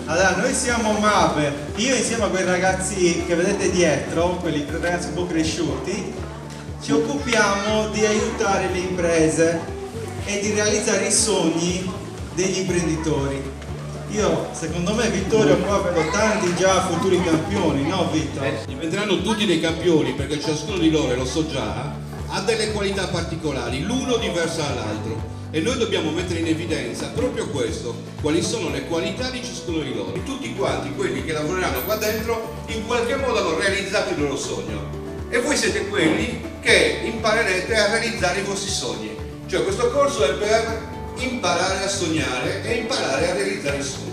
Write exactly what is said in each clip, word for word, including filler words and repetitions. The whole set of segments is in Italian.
Allora, noi siamo MAB, io insieme a quei ragazzi che vedete dietro, quelli ragazzi un po' cresciuti, ci occupiamo di aiutare le imprese e di realizzare i sogni degli imprenditori. Io, secondo me, Vittorio, qua vedo tanti già futuri campioni, no Vittorio? Eh, diventeranno tutti dei campioni perché ciascuno di loro, lo so già, ha delle qualità particolari, l'uno diverso dall'altro. E noi dobbiamo mettere in evidenza proprio questo, quali sono le qualità di ciascuno di loro. Tutti quanti quelli che lavoreranno qua dentro in qualche modo hanno realizzato il loro sogno. E voi siete quelli che imparerete a realizzare i vostri sogni. Cioè questo corso è per imparare a sognare e imparare a realizzare i sogni.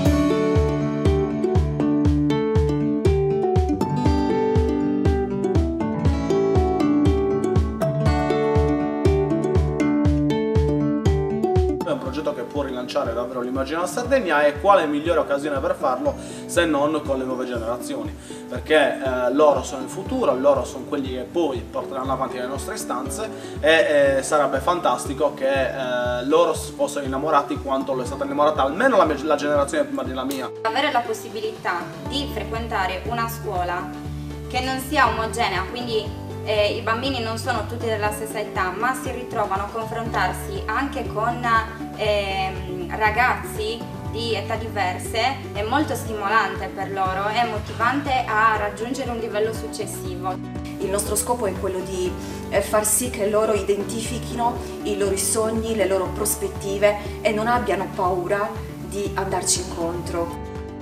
Che può rilanciare davvero l'immagine della Sardegna, e quale migliore occasione per farlo se non con le nuove generazioni, perché eh, loro sono il futuro, loro sono quelli che poi porteranno avanti le nostre istanze e eh, sarebbe fantastico che eh, loro fossero innamorati quanto lo è stata innamorata almeno la, la generazione prima della mia. Avere la possibilità di frequentare una scuola che non sia omogenea, quindi Eh, i bambini non sono tutti della stessa età, ma si ritrovano a confrontarsi anche con eh, ragazzi di età diverse, è molto stimolante per loro, è motivante a raggiungere un livello successivo. Il nostro scopo è quello di eh, far sì che loro identifichino i loro sogni, le loro prospettive e non abbiano paura di andarci incontro.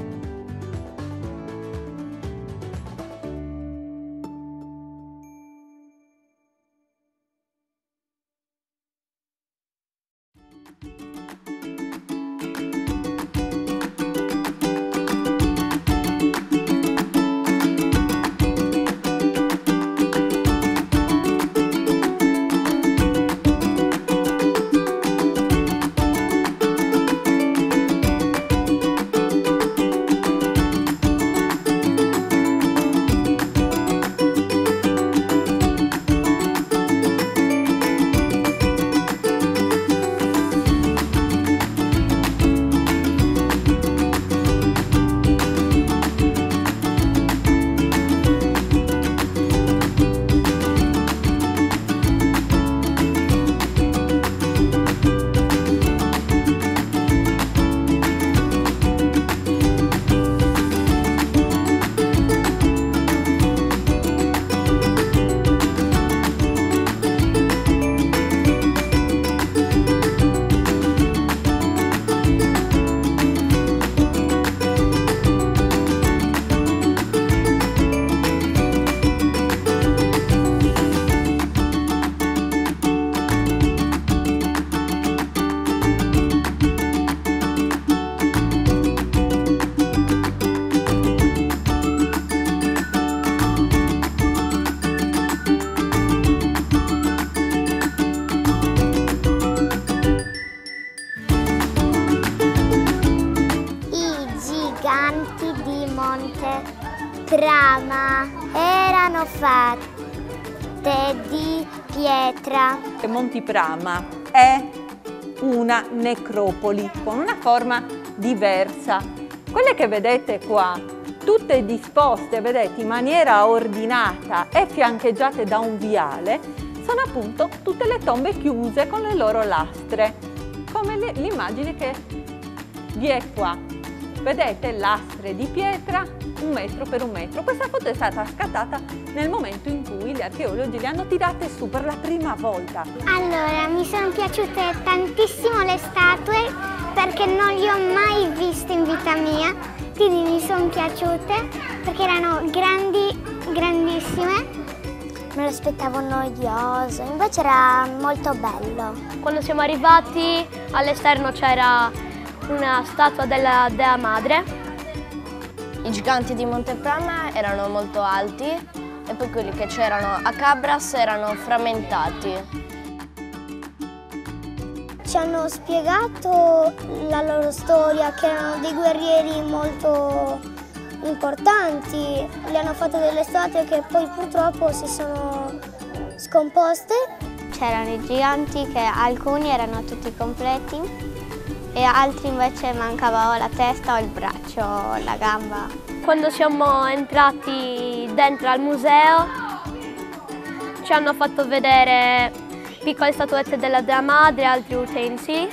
Prama erano fatte di pietra. Monti Prama è una necropoli con una forma diversa. Quelle che vedete qua, tutte disposte, vedete, in maniera ordinata e fiancheggiate da un viale, sono appunto tutte le tombe chiuse con le loro lastre, come l'immagine che vi è qua. Vedete lastre di pietra un metro per un metro. Questa foto è stata scattata nel momento in cui gli archeologi le hanno tirate su per la prima volta. Allora, mi sono piaciute tantissimo le statue perché non le ho mai viste in vita mia, quindi mi sono piaciute perché erano grandi, grandissime. Me lo aspettavo noioso, invece era molto bello. Quando siamo arrivati all'esterno c'era una statua della Dea Madre. I giganti di Monte Prama erano molto alti e poi quelli che c'erano a Cabras erano frammentati. Ci hanno spiegato la loro storia, che erano dei guerrieri molto importanti. Le hanno fatto delle statue che poi purtroppo si sono scomposte. C'erano i giganti che alcuni erano tutti completi e altri invece mancava o la testa o il braccio o la gamba. Quando siamo entrati dentro al museo ci hanno fatto vedere piccole statuette della Dea Madre e altri utensili.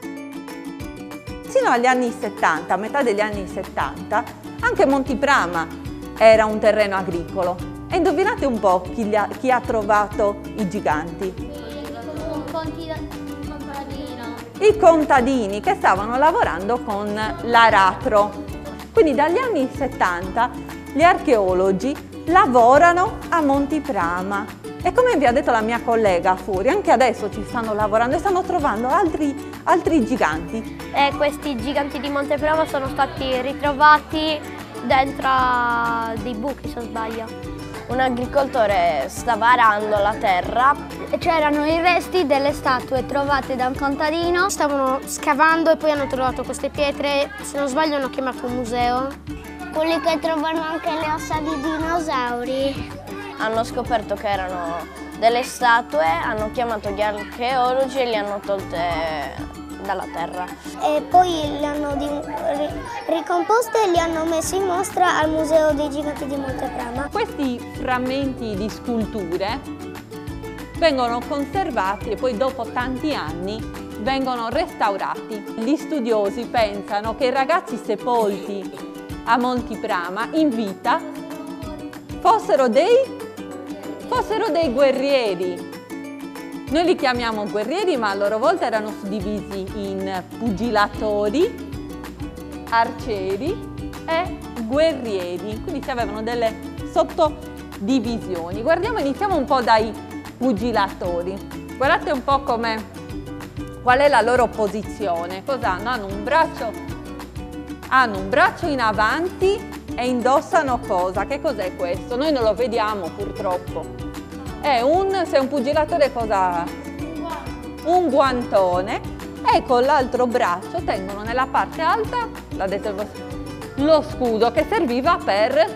Sino agli anni settanta, a metà degli anni settanta, anche Montiprama era un terreno agricolo. E indovinate un po' chi, li ha, chi ha trovato i giganti? Un contadino. I contadini che stavano lavorando con l'aratro. Quindi dagli anni settanta gli archeologi lavorano a Montiprama e come vi ha detto la mia collega fuori, anche adesso ci stanno lavorando e stanno trovando altri, altri giganti. E questi giganti di Monteprama sono stati ritrovati dentro dei buchi, se non sbaglio. Un agricoltore stava arando la terra. C'erano i resti delle statue trovate da un contadino. Stavano scavando e poi hanno trovato queste pietre, se non sbaglio hanno chiamato un museo. Quelli che trovano anche le ossa di dinosauri. Hanno scoperto che erano delle statue, hanno chiamato gli archeologi e le hanno tolte dalla terra. E poi le hanno ricomposte e li hanno messi in mostra al Museo dei Giganti di Monteprama. Questi frammenti di sculture vengono conservati e poi dopo tanti anni vengono restaurati. Gli studiosi pensano che i ragazzi sepolti a Montiprama in vita fossero dei, fossero dei guerrieri. Noi li chiamiamo guerrieri, ma a loro volta erano suddivisi in pugilatori, arcieri e guerrieri, quindi si avevano delle sottodivisioni. Guardiamo, iniziamo un po' dai pugilatori. Guardate un po' come, qual è la loro posizione. Cosa hanno? Hanno un braccio, hanno un braccio in avanti e indossano cosa? Che cos'è questo? Noi non lo vediamo purtroppo. È un, se è un pugilatore cosa? Un guantone e con l'altro braccio tengono nella parte alta l'ha detto, lo scudo che serviva per,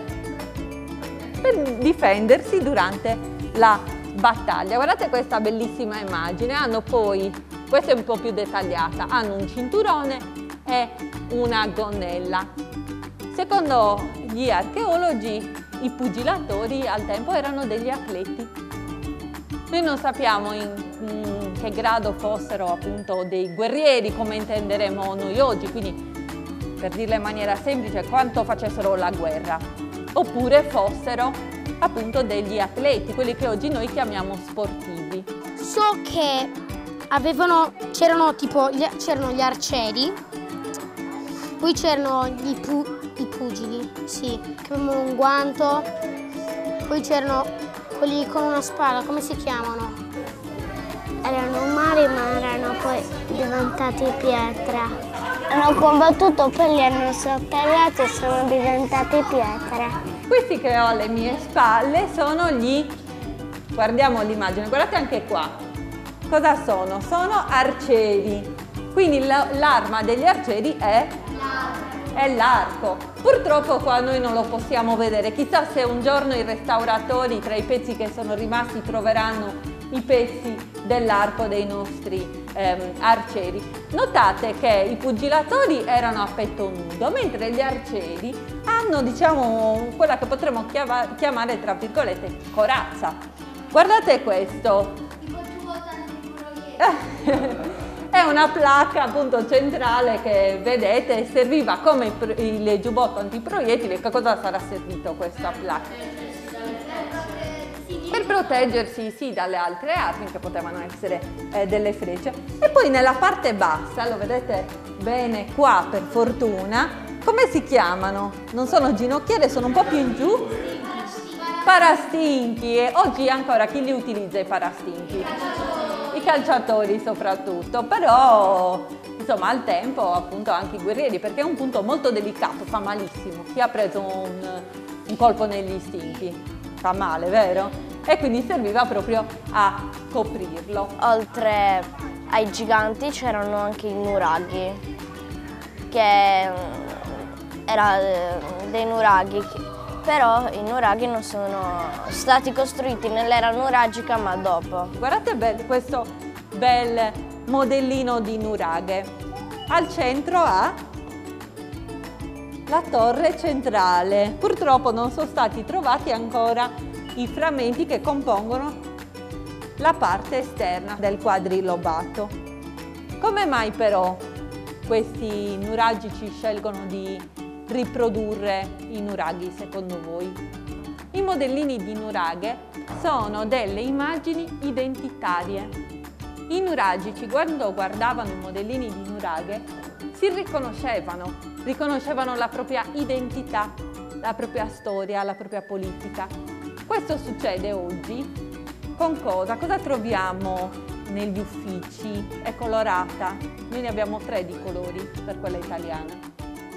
per difendersi durante la battaglia. Guardate questa bellissima immagine, hanno poi, questa è un po' più dettagliata, hanno un cinturone e una gonnella. Secondo gli archeologi i pugilatori al tempo erano degli atleti. Noi non sappiamo in, in che grado fossero appunto dei guerrieri come intenderemo noi oggi, quindi per dirla in maniera semplice quanto facessero la guerra, oppure fossero appunto degli atleti, quelli che oggi noi chiamiamo sportivi. So che avevano, c'erano tipo, c'erano gli arcieri, poi c'erano i, pu, i pugili, sì, che avevano un guanto, poi c'erano quelli con una spada, come si chiamano? Erano umani ma erano poi diventati pietra. Hanno combattuto, poi li hanno sotterrati e sono diventati pietre. Questi che ho alle mie spalle sono gli, guardiamo l'immagine, guardate anche qua. Cosa sono? Sono arcieri. Quindi l'arma degli arcieri è è l'arco. Purtroppo qua noi non lo possiamo vedere, chissà se un giorno i restauratori tra i pezzi che sono rimasti troveranno i pezzi dell'arco dei nostri ehm, arcieri. Notate che i pugilatori erano a petto nudo, mentre gli arcieri hanno, diciamo, quella che potremmo chiamare tra virgolette corazza. Guardate questo. È una placca appunto centrale che vedete serviva come il giubbotto antiproiettile. Che cosa sarà servito questa placca? Per proteggersi sì dalle altre armi che potevano essere eh, delle frecce. E poi nella parte bassa, lo vedete bene qua per fortuna, come si chiamano? Non sono ginocchiere, sono un po' più in giù. Parastinchi. E oggi ancora chi li utilizza i parastinchi? I calciatori soprattutto, però insomma al tempo appunto anche i guerrieri, perché è un punto molto delicato, fa malissimo. Chi ha preso un, un colpo negli stinchi fa male, vero? E quindi serviva proprio a coprirlo. Oltre ai giganti c'erano anche i nuraghi, che erano dei nuraghi. Però i nuraghi non sono stati costruiti nell'era nuragica ma dopo. Guardate bel, questo bel modellino di nuraghe. al centro ha la torre centrale. Purtroppo non sono stati trovati ancora i frammenti che compongono la parte esterna del quadrilobato. Come mai però questi nuragici scelgono di riprodurre i nuraghi secondo voi? I modellini di nuraghe sono delle immagini identitarie. I nuragici, quando guardavano i modellini di nuraghe, si riconoscevano, riconoscevano la propria identità, la propria storia, la propria politica. Questo succede oggi con cosa? Cosa troviamo negli uffici? È colorata. Noi ne abbiamo tre di colori per quella italiana.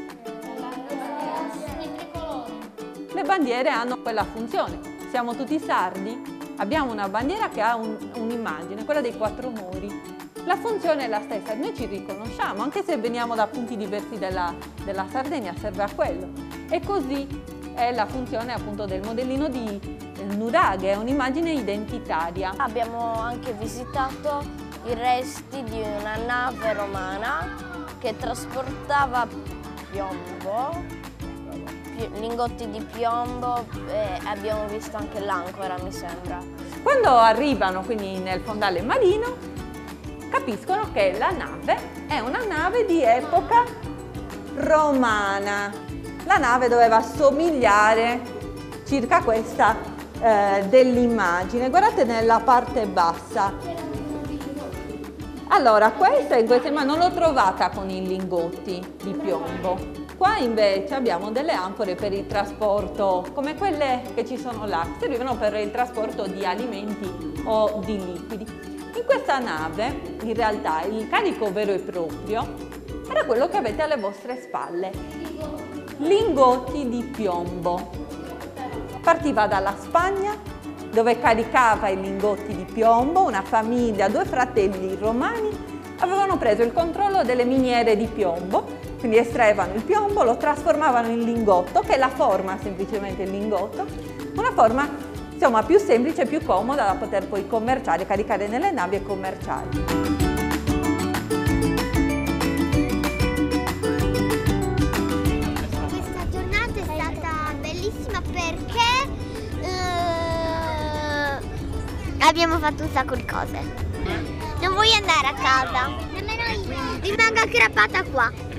Le bandiere hanno quella funzione. Siamo tutti sardi, abbiamo una bandiera che ha un, un'immagine, quella dei quattro mori. La funzione è la stessa, noi ci riconosciamo, anche se veniamo da punti diversi della, della Sardegna, serve a quello. E così è la funzione appunto del modellino di nuraghe, è un'immagine identitaria. Abbiamo anche visitato i resti di una nave romana che trasportava piombo, lingotti di piombo, e abbiamo visto anche l'ancora, mi sembra. Quando arrivano quindi nel fondale marino capiscono che la nave è una nave di epoca romana. La nave doveva somigliare circa questa eh, dell'immagine. Guardate nella parte bassa. Allora, questa in questa immagine non l'ho trovata con i lingotti di piombo. Qua invece abbiamo delle anfore per il trasporto, come quelle che ci sono là, che servivano per il trasporto di alimenti o di liquidi. In questa nave, in realtà, il carico vero e proprio era quello che avete alle vostre spalle. Lingotti di piombo. Partiva dalla Spagna, dove caricava i lingotti di piombo una famiglia, due fratelli romani, avevano preso il controllo delle miniere di piombo, quindi estraevano il piombo, lo trasformavano in lingotto, che è la forma semplicemente il lingotto, una forma insomma più semplice e più comoda da poter poi commerciare, caricare nelle navi e commerciare. Questa giornata è stata bellissima perché eh, abbiamo fatto un sacco di cose. Non voglio andare a casa. Nemmeno io. Rimango aggrappata qua.